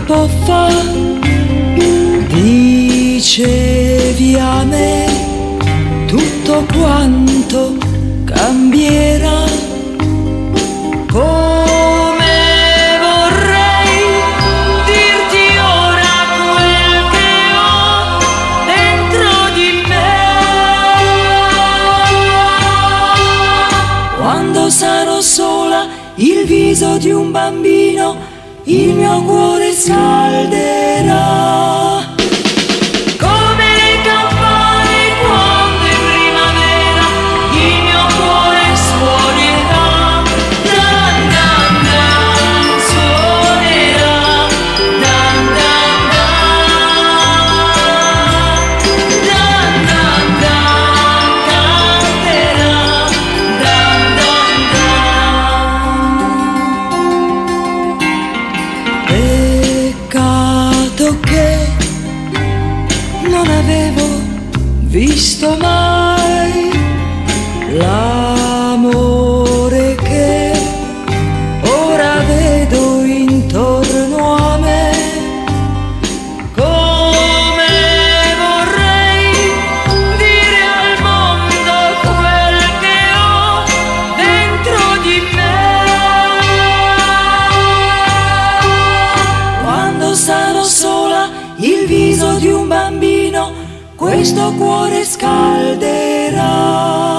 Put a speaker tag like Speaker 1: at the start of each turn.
Speaker 1: tempo fa dicevi a me tutto quanto cambierà, come vorrei dirti ora quel che ho dentro di me. Quando sarò sola, il viso di un bambino il mio cuore scalderà. Che non avevo visto mai l'amore che ora vedo intorno a me. Come vorrei dire al mondo quel che ho dentro di me. Quando sarò sola, il viso di un bambino questo cuore scalderà.